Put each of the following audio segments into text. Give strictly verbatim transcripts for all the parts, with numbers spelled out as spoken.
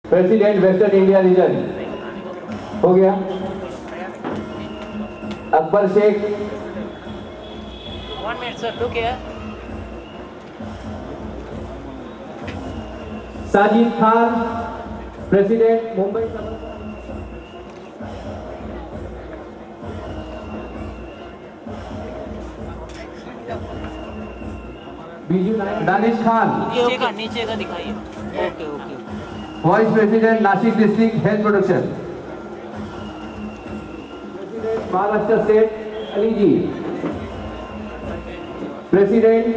President western India region हो गया। Akbar Shaikh. One minute sir, look here. Sajid Khan, president Mumbai. Biju Nayak. Danish Khan, नीचे का नीचे का दिखाइए। Okay okay. Vice president Nashik district health production. President Maharashtra state Ali ji. President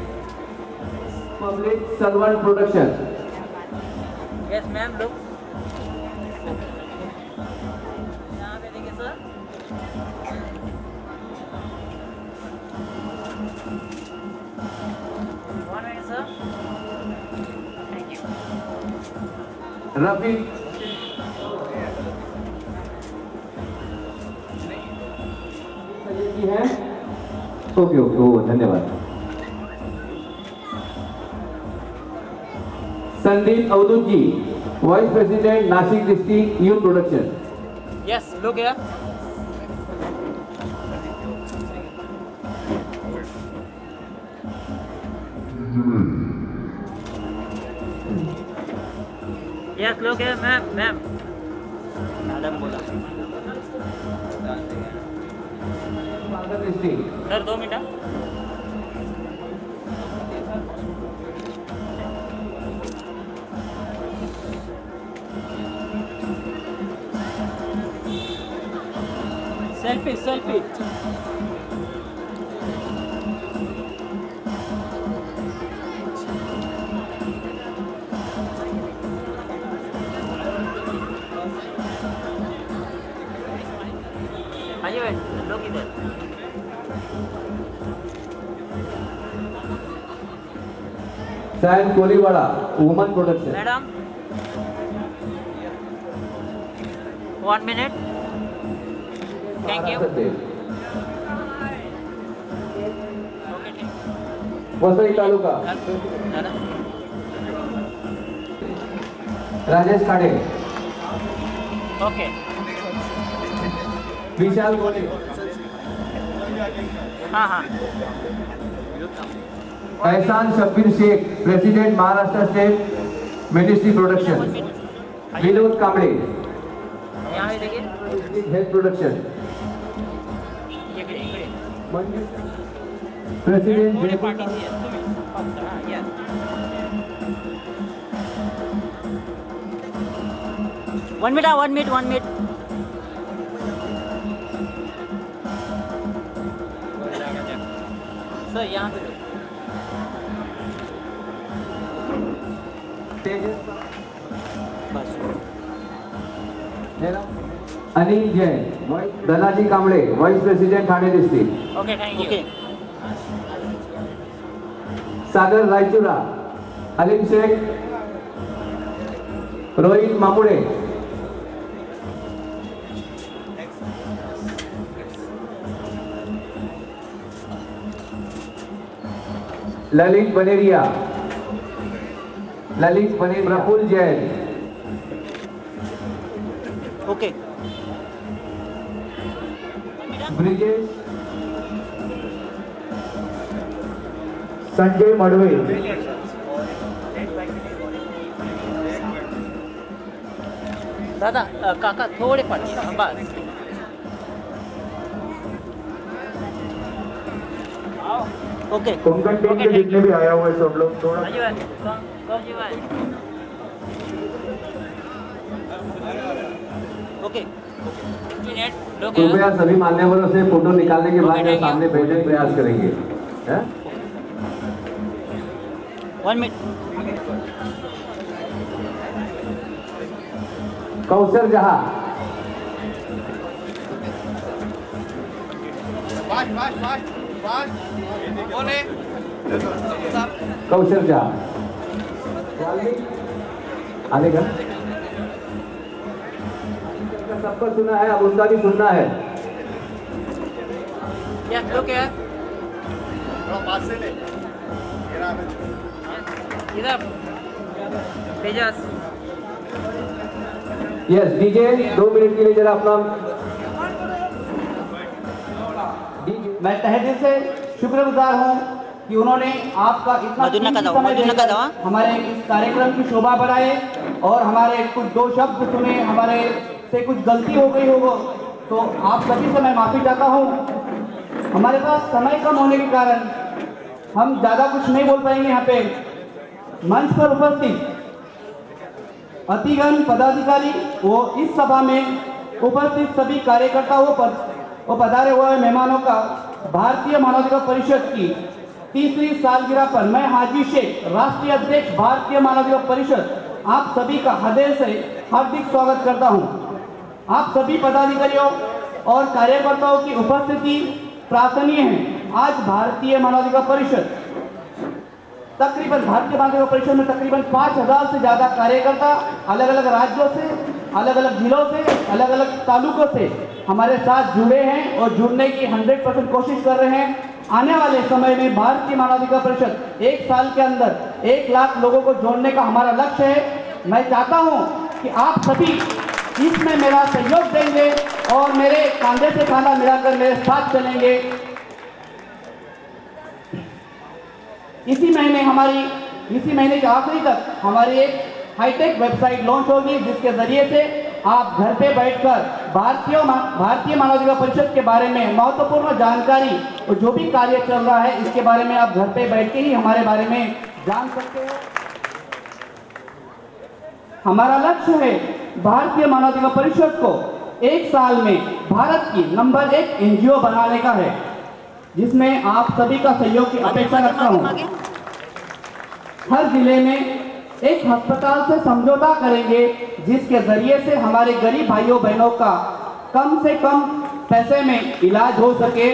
public servant production. Yes ma'am, look यहाँ पे देखिए sir. One minute sir. Thank you. Rafi ji है। ओके ओके, ओ धन्यवाद। Sandeep Avdhut ji, vice president Nashik district youth production. Yes, look here. Yes, look here ma'am. Ma'am madam बोला sir, दो मिनट। Selfie selfie. आइए भाई, लोग इधर। Sion Koliwada, woman production. Madam one minute. Thank you. Vasai taluka. Rajesh Khade. Okay. Vishal Gole. हाँ हाँ। Ehsan Shabbir Shaikh, president Maharashtra state ministry production. Vinod Kamble, यहाँ पे देखिए। Health production. प्रेसिडेंट पार्टी थी yes. One minute one minute one minute. Sir यहाँ पे बस। Anil Jain, Dhanaji Kamble, vice president Thane district. Okay, thank you. Sagar Raichura, Aleem Shaikh, Rohit Mamude. Lalit Baneria, Lalit Baneria. Praful Jain. Okay. Brijesh, Sanjay Madve. दादा अ, काका थोड़े पाठी बस। ओके कोंकण टीम के जितने भी आया हुआ है सब लोग थोड़ा आइए भाई, कम कम जी भाई। ओके मिनट लोग कृपया सभी मान्यवरों से फोटो निकालने के बाद यह सामने बैठने का प्रयास करेंगे। One minute. कौशल जहाँ, कौशल जहाँ आने का सबका सुना है, अब उनका भी सुनना है। क्या लोग क्या इधर तेजस यस डीजे दो मिनट के लिए जरा अपना मैं तहे दिल से शुक्रगुजार हूँ कि उन्होंने आपका इतना मधुर नका कीमती दो, समय मधुर नका दो, हाँ। देकर हमारे इस कार्यक्रम की शोभा बढ़ाए और हमारे कुछ दो शब्द सुने, हमारे से कुछ गलती हो गई होगा तो आप सभी से मैं माफी चाहता हूँ। हमारे पास समय कम होने के कारण हम ज्यादा कुछ नहीं बोल पाएंगे। यहाँ पे मंच पर उपस्थित अतिगण पदाधिकारी वो इस सभा में उपस्थित सभी कार्यकर्ताओं पर वो पधारे हुए मेहमानों का भारतीय मानवाधिकार परिषद की तीसरी सालगिरह पर मैं हाजी शेख, राष्ट्रीय अध्यक्ष भारतीय मानवाधिकार परिषद, आप सभी का हृदय से हार्दिक स्वागत करता हूं। आप सभी पदाधिकारियों और कार्यकर्ताओं की उपस्थिति प्रार्थनीय है। आज भारतीय मानवाधिकार परिषद तकरीबन भारतीय मानवाधिकार परिषद में तकरीबन पाँच हजार से ज्यादा कार्यकर्ता अलग अलग राज्यों से, अलग अलग जिलों से, अलग अलग तालुकों से हमारे साथ जुड़े हैं और जुड़ने की हंड्रेड परसेंट कोशिश कर रहे हैं। आने वाले समय में भारतीय मानवाधिकार परिषद एक साल के अंदर एक लाख लोगों को जोड़ने का हमारा लक्ष्य है। मैं चाहता हूं कि आप सभी इसमें मेरा सहयोग देंगे और मेरे कांधे से कांधा मिलाकर मेरे साथ चलेंगे। इसी महीने हमारी इसी महीने के आखिरी तक हमारी एक हाईटेक वेबसाइट लॉन्च होगी जिसके जरिए से आप घर पे बैठकर भारतीय भारतीय मानवाधिकार परिषद के बारे में महत्वपूर्ण जानकारी और जो भी कार्य चल रहा है इसके बारे में आप घर पे बैठ के ही हमारे बारे में जान सकते हो। हमारा लक्ष्य है भारतीय मानवाधिकार परिषद को एक साल में भारत की नंबर एक एनजीओ बनाने का है, जिसमें आप सभी का सहयोग की अपेक्षा रखता हूँ। हर जिले में एक अस्पताल से समझौता करेंगे जिसके जरिए से हमारे गरीब भाइयों बहनों का कम से कम पैसे में इलाज हो सके।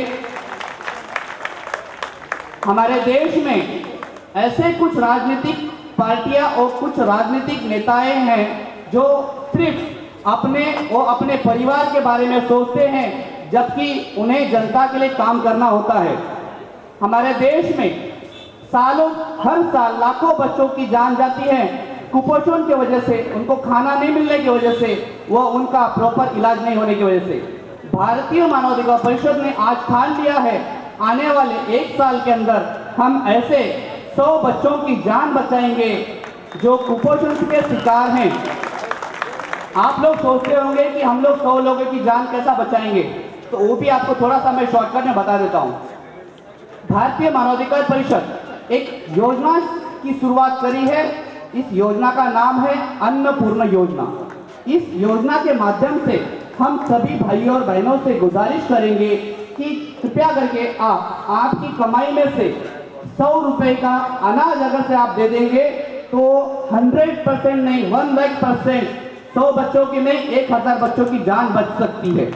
हमारे देश में ऐसे कुछ राजनीतिक पार्टियां और कुछ राजनीतिक नेताएं हैं जो सिर्फ अपने और अपने परिवार के बारे में सोचते हैं, जबकि उन्हें जनता के लिए काम करना होता है। हमारे देश में सालों हर साल लाखों बच्चों की जान जाती है कुपोषण की वजह से, उनको खाना नहीं मिलने की वजह से, वो उनका प्रॉपर इलाज नहीं होने की वजह से। भारतीय मानवाधिकार परिषद ने आज ठान लिया है आने वाले एक साल के अंदर हम ऐसे सौ बच्चों की जान बचाएंगे जो कुपोषण के शिकार हैं। आप लोग सोचते होंगे कि हम लोग सौ लोगों की जान कैसा बचाएंगे, तो वो भी आपको थोड़ा सा मैं शॉर्टकट में बता देता हूँ। भारतीय मानवाधिकार परिषद एक योजना की शुरुआत करी है। इस योजना का नाम है अन्नपूर्णा योजना। इस योजना के माध्यम से हम सभी भाइयों और बहनों से गुजारिश करेंगे कि कृपया करके आप आपकी कमाई में से सौ रुपए का अनाज अगर से आप दे देंगे तो हंड्रेड परसेंट नहीं वन लाख परसेंट सौ बच्चों की नहीं एक हजार बच्चों की जान बच सकती है।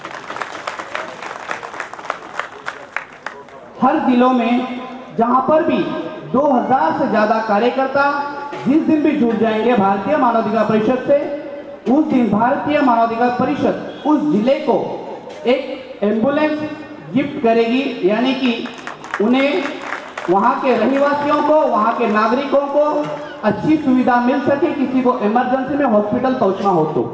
हर जिलों में जहां पर भी दो हज़ार से ज्यादा कार्यकर्ता जिस दिन भी जुड़ जाएंगे भारतीय मानवाधिकार परिषद से, उस दिन भारतीय मानवाधिकार परिषद उस जिले को एक एम्बुलेंस गिफ्ट करेगी, यानी कि उन्हें वहां के रहवासियों को, वहां के नागरिकों को अच्छी सुविधा मिल सके किसी को इमरजेंसी में हॉस्पिटल पहुंचना हो तो।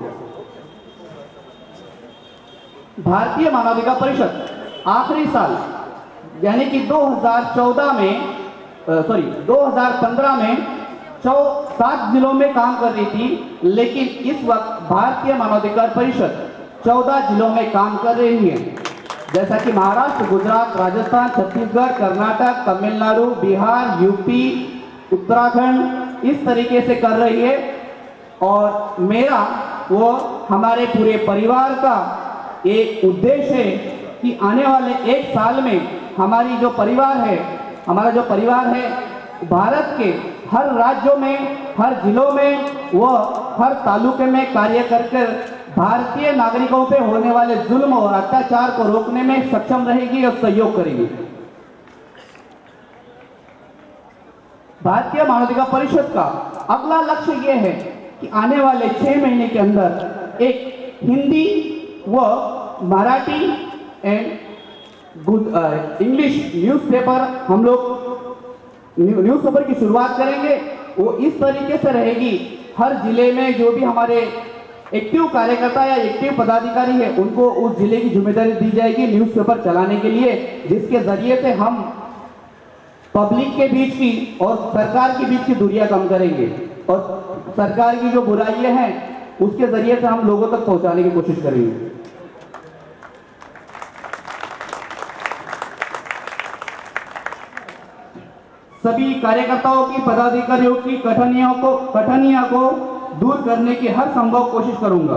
भारतीय मानवाधिकार परिषद आखिरी साल यानी कि दो हज़ार चौदह में सॉरी दो हज़ार पंद्रह में चौ सात जिलों में काम कर रही थी, लेकिन इस वक्त भारतीय मानवाधिकार परिषद चौदह जिलों में काम कर रही है, जैसा कि महाराष्ट्र, गुजरात, राजस्थान, छत्तीसगढ़, कर्नाटक, तमिलनाडु, बिहार, यूपी, उत्तराखंड इस तरीके से कर रही है। और मेरा वो हमारे पूरे परिवार का एक उद्देश्य है कि आने वाले एक साल में हमारी जो परिवार है हमारा जो परिवार है भारत के हर राज्यों में, हर जिलों में, वो हर तालुके में कार्य कर कर भारतीय नागरिकों पे होने वाले जुल्म और अत्याचार को रोकने में सक्षम रहेगी और सहयोग करेगी। भारतीय मानवाधिकार परिषद का अगला लक्ष्य यह है कि आने वाले छह महीने के अंदर एक हिंदी व मराठी एंड इंग्लिश न्यूज़पेपर हम लोग न्यूज़पेपर की शुरुआत करेंगे। वो इस तरीके से रहेगी, हर जिले में जो भी हमारे एक्टिव कार्यकर्ता या एक्टिव पदाधिकारी है उनको उस जिले की जिम्मेदारी दी जाएगी न्यूज़पेपर चलाने के लिए, जिसके जरिए से हम पब्लिक के बीच की और सरकार के बीच की दूरियां कम करेंगे और सरकार की जो बुराइयां हैं उसके जरिए से हम लोगों तक पहुंचाने की कोशिश करेंगे। सभी कार्यकर्ताओं की पदाधिकारियों की कठिनाइयों को कठिनाइयों को दूर करने की हर संभव कोशिश करूंगा।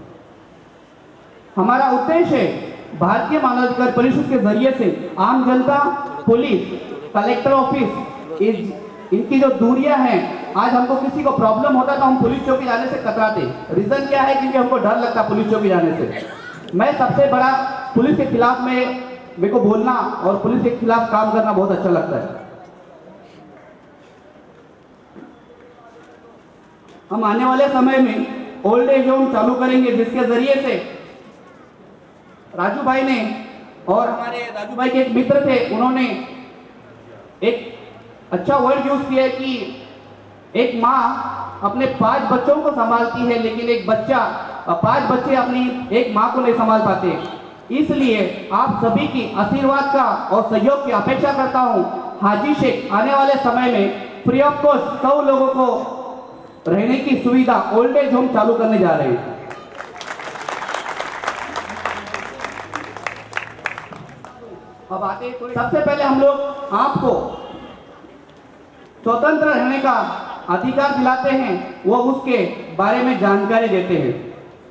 हमारा उद्देश्य है भारतीय मानवाधिकार परिषद के जरिए से आम जनता, पुलिस, कलेक्टर ऑफिस, इनकी जो दूरियां हैं, आज हमको किसी को प्रॉब्लम होता तो हम पुलिस चौकी जाने से कतराते। रीजन क्या है? क्योंकि हमको डर लगता पुलिस चौकी जाने से। मैं सबसे बड़ा पुलिस के खिलाफ में मेरे को बोलना और पुलिस के खिलाफ काम करना बहुत अच्छा लगता है। हम आने वाले समय में ओल्ड एज होम चालू करेंगे, जिसके जरिए से राजू भाई ने और हमारे राजू भाई के एक मित्र थे, उन्होंने एक अच्छा वर्ड यूज किया कि एक माँ अपने पांच बच्चों को संभालती है, लेकिन एक बच्चा पांच बच्चे अपनी एक माँ को नहीं संभाल पाते। इसलिए आप सभी की आशीर्वाद का और सहयोग की अपेक्षा करता हूँ। हाजी शेख आने वाले समय में फ्री ऑफ कॉस्ट सौ लोगों को रहने की सुविधा ओल्ड एज होम चालू करने जा रहे हैं। अब आते सबसे पहले हम लोग आपको स्वतंत्र रहने का अधिकार दिलाते हैं, वो उसके बारे में जानकारी देते हैं।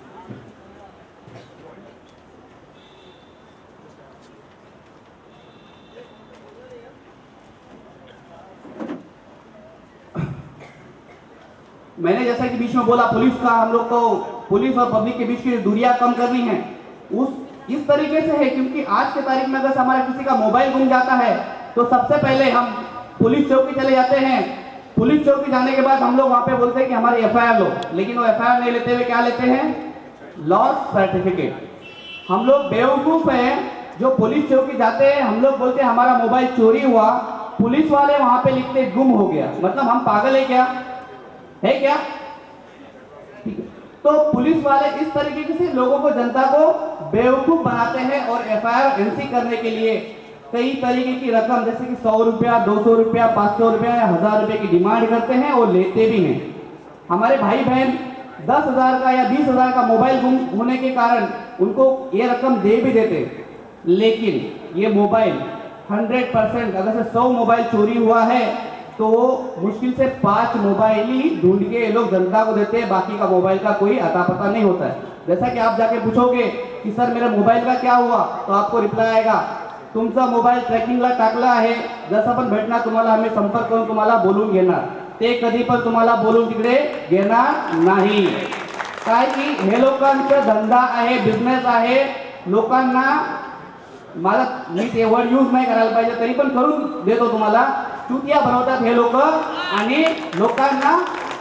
मैंने जैसा कि बीच में बोला, पुलिस का हम लोग को पुलिस और पब्लिक के बीच की दूरियां कम करनी है, उस इस तरीके से है क्योंकि आज के तारीख में अगर हमारे किसी का मोबाइल गुम जाता है तो सबसे पहले हम पुलिस चौकी चले जाते हैं। पुलिस चौकी जाने के बाद हम लोग वहां पे बोलते हैं कि हमारी एफ आई आर लो, लेकिन वो एफ आई आर नहीं लेते हुए क्या लेते हैं? Loss certificate. हम लोग बेवकूफ हैं जो पुलिस चौकी जाते हैं, हम लोग बोलते हैं हमारा मोबाइल चोरी हुआ, पुलिस वाले वहां पे लिखते गुम हो गया। मतलब हम पागल है क्या? है क्या? ठीक है। तो पुलिस वाले इस तरीके से लोगों को, जनता को बेवकूफ बनाते हैं और एफ आई आर एनसी करने के लिए कई तरीके की रकम जैसे कि सौ रुपया, दो सौ रुपया, पाँच सौ रुपया या हजार रुपए की डिमांड करते हैं और लेते भी हैं। हमारे भाई बहन दस हजार का या बीस हजार का मोबाइल गुम होने के कारण उनको ये रकम दे भी देते, लेकिन ये मोबाइल हंड्रेड परसेंट अगर से सौ मोबाइल चोरी हुआ है तो मुश्किल से पांच मोबाइल ही ढूंढ के ये लोग जनता को देते हैं, बाकी का मोबाइल का कोई अता पता नहीं होता है। जैसा कि आप जाके पूछोगे कि सर मेरे मोबाइल का क्या हुआ, तो आपको रिप्लाई आएगा तुमचा मोबाईल ट्रॅकिंगला टाकला आहे, जसं पण भेटणार तुम्हाला आम्ही संपर्क करून तुम्हाला बोलून घेणार, ते कधी पण तुम्हाला बोलून तिकडे घेणार नाही। काय की हे लोकांचा धंदा आहे, बिझनेस आहे, लोकांना मला मी ते वर्ड यूज नाही करायला पाहिजे तरी पण करून देतो तुम्हाला, चुतिया बनवतात हे लोक आणि लोकांना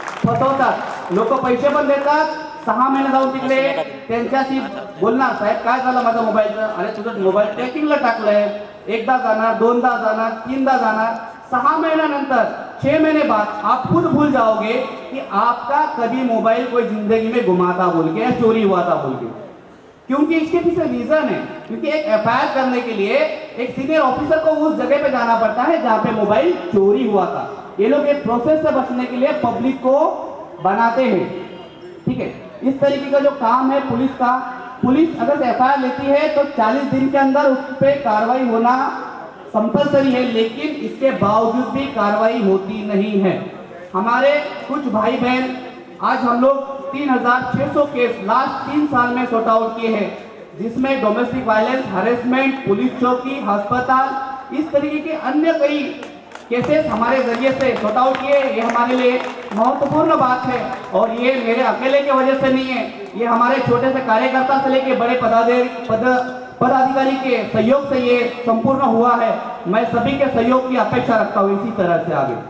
फसवतात। लोक पैसे पण देतात, सहा महिने जाऊन तिकडे त्यांच्याशी बोलणार साहेब काय झालं माझ्या मोबाईलचं, अरे तुझं मोबाईल ट्रॅकिंगला टाकलंय, एकदा जाणार, दोनदा जाणार, तीनदा जाणार, सहा महीनों छह महीने बाद आप खुद भूल जाओगे कि आपका कभी मोबाइल कोई जिंदगी में गुमाता बोल के या चोरी हुआ था बोल के। क्योंकि इसके पीछे रीजन है, क्योंकि एक एफ आई आर करने के लिए एक सीनियर ऑफिसर को उस जगह पे जाना पड़ता है जहाँ पे मोबाइल चोरी हुआ था। ये लोग एक प्रोसेस से बचने के लिए पब्लिक को बनाते हैं, ठीक है। इस तरीके का जो काम है पुलिस का, पुलिस अगर एफ आई आर लेती है तो चालीस दिन के अंदर उस पर कार्रवाई होना कंपल्सरी है, लेकिन इसके बावजूद भी कार्रवाई होती नहीं है। हमारे कुछ भाई बहन आज हम लोग तीन हजार छह सौ केस लास्ट तीन साल में सॉर्ट आउट किए हैं, जिसमें डोमेस्टिक वायलेंस, हरेसमेंट, पुलिस चौकी, अस्पताल, इस तरीके के अन्य कई केसेस हमारे जरिए से सॉर्ट आउट किए। ये हमारे लिए महत्वपूर्ण बात है और ये मेरे अकेले के वजह से नहीं है, ये हमारे छोटे से कार्यकर्ता से लेके बड़े पदाधिकारी पद पदाधिकारी के सहयोग से ये संपूर्ण हुआ है। मैं सभी के सहयोग की अपेक्षा रखता हूँ इसी तरह से आगे।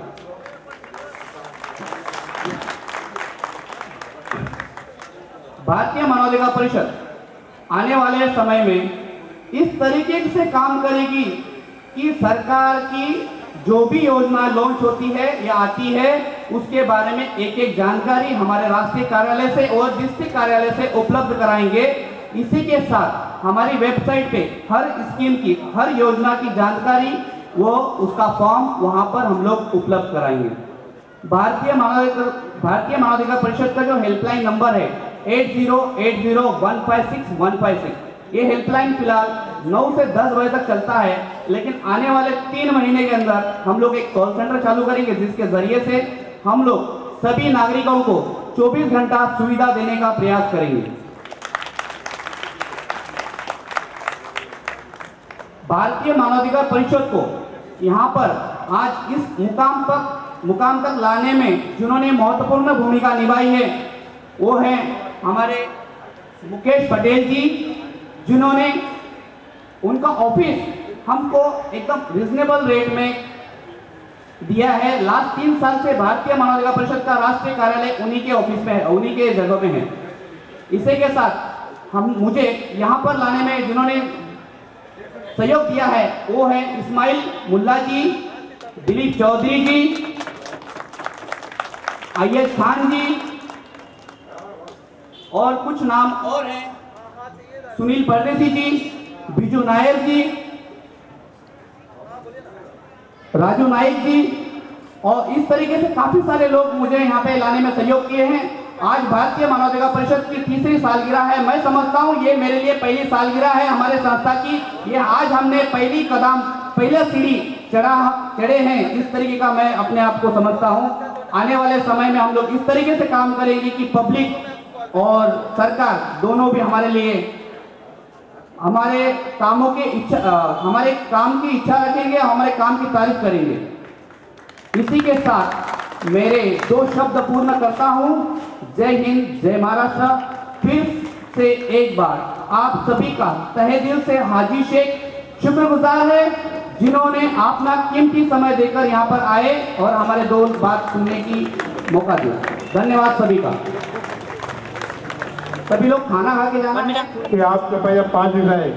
भारतीय मानवाधिकार परिषद आने वाले समय में इस तरीके से काम करेगी कि सरकार की जो भी योजना लॉन्च होती है या आती है उसके बारे में एक एक जानकारी हमारे राष्ट्रीय कार्यालय से और डिस्ट्रिक्ट कार्यालय से उपलब्ध कराएंगे। इसी के साथ हमारी वेबसाइट पे हर स्कीम की, हर योजना की जानकारी, वो उसका फॉर्म वहां पर हम लोग उपलब्ध कराएंगे। भारतीय मानवाधिकार भारतीय मानवाधिकार परिषद का जो हेल्पलाइन नंबर है eight zero eight zero one five six one five six, ये हेल्पलाइन फिलहाल नौ से दस बजे तक चलता है, लेकिन आने वाले तीन महीने के अंदर हम लोग एक कॉल सेंटर चालू करेंगे जिसके जरिए से हम लोग सभी नागरिकों को चौबीस घंटा सुविधा देने का प्रयास करेंगे। भारतीय मानवाधिकार परिषद को यहाँ पर आज इस मुकाम तक मुकाम तक लाने में जिन्होंने महत्वपूर्ण भूमिका निभाई है वो है हमारे मुकेश पटेल जी, जिन्होंने उनका ऑफिस हमको एकदम रिजनेबल रेट में दिया है। लास्ट तीन साल से भारतीय मानवाधिकार परिषद का राष्ट्रीय कार्यालय उन्हीं के ऑफिस में है, उन्हीं के जगह में है। इसी के साथ हम मुझे यहाँ पर लाने में जिन्होंने सहयोग दिया है वो है इस्माइल मुल्ला जी, दिलीप चौधरी जी, आयश खान जी और कुछ नाम और हैं, सुनील परदेसी जी, बिजू नायर जी, राजू नाइक जी, और इस तरीके से काफी सारे लोग मुझे यहाँ पे लाने में सहयोग किए हैं। आज भारतीय मानवाधिकार परिषद की तीसरी सालगिरह है। मैं समझता हूँ ये मेरे लिए पहली सालगिरह है हमारे संस्था की। ये आज हमने पहली कदम पहले सीढ़ी चढ़ा चढ़े हैं, इस तरीके का मैं अपने आप को समझता हूँ। आने वाले समय में हम लोग इस तरीके से काम करेंगे कि पब्लिक और सरकार दोनों भी हमारे लिए हमारे कामों की इच्छा हमारे काम की इच्छा रखेंगे, हमारे काम की तारीफ करेंगे। इसी के साथ मेरे दो शब्द पूर्ण करता हूँ। जय हिंद, जय महाराष्ट्र। फिर से एक बार आप सभी का तहे दिल से हाजी शेख शुक्रगुजार है, जिन्होंने अपना कीमती समय देकर यहाँ पर आए और हमारे दो बात सुनने की मौका दिया। धन्यवाद सभी का। सभी लोग खाना खा के जाना कि आप कृपया पाँच मिनट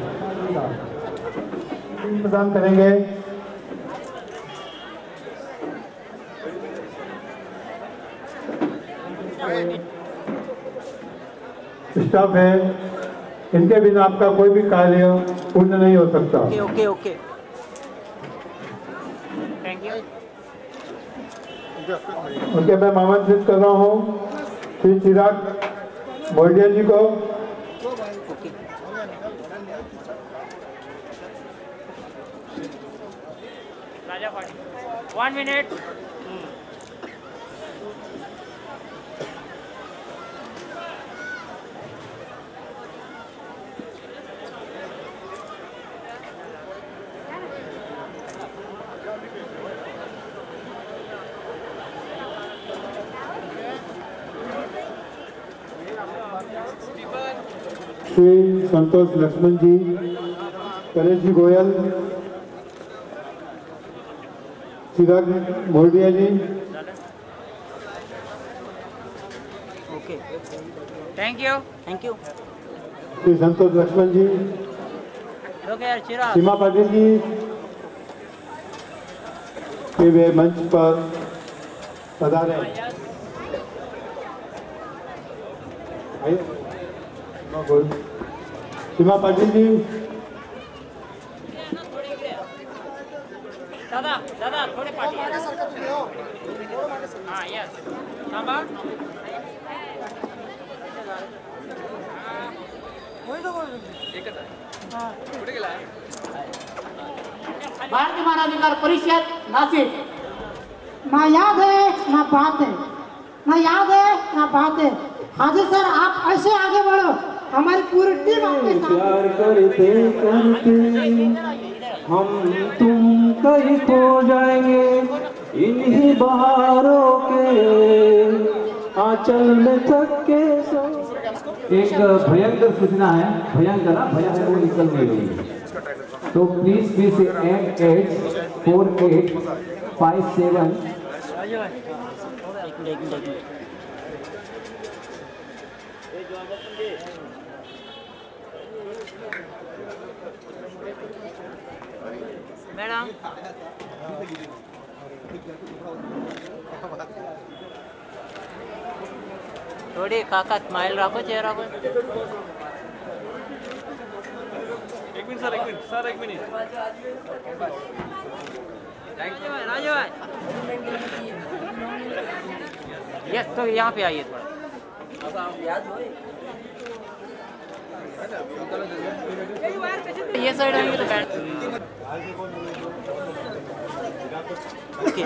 प्रदान करेंगे। स्टाफ है, इनके बिना आपका कोई भी कार्य पूर्ण नहीं हो सकता। Okay okay okay, thank you. उनके मैं आमंत्रित कर रहा हूँ श्री चिराग मोल्डिया जी को। Raja Patil, one minute. Shri Santosh Laxman ji, Paresh ji Goyal, Chirag Moldiya ji. Okay, thank you thank you. Shri Santosh Laxman ji, okay यार, चिराग सीमा पाटिल जी के वे मंच पर पधारे। सीमा पाटिल जी, दादा दादा थोड़े पार्टी हाँ यस थांबा। भारतीय मानवाधिकार परिषद नासिक। ना याद है ना बात है, ना याद है ना बात है। हाजी सर आप ऐसे आगे बढ़ो, हमारी पूरी टीम आपके साथ। प्यार करते करते हम तुम कहीं खो जाएंगे, इन्हीं बहारों के आंचल में थक के सो। एक भयंकर सूचना है, भयंकर ना भया है वो निकल नहीं रही, तो please please eight eight four eight five seven. Madam थोड़ी काका स्माइल रखो चेहरा को। एक मिनट सर, एक मिनट सर, एक मिनट। थैंक यू भाई, राजू भाई। यस, तो यहाँ पे आइए थोड़ा। ये साइड आएंगे तो बैठ। ओके।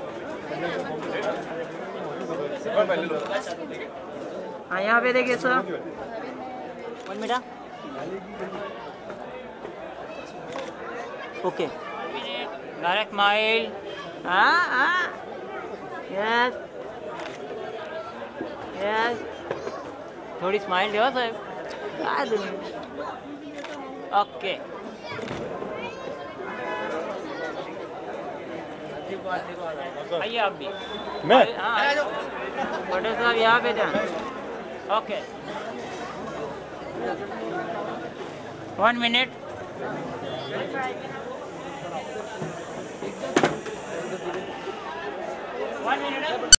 हाँ, यहाँ पे देखिए sir. One minute. Okay. Direct smile. हाँ हाँ। Yes yes. थोड़ी स्माइल दो साहब। ओके। आइए आप भी। मैं? हाँ। पटेल साहब यहाँ पे जाए। Okay. One minute. One minute.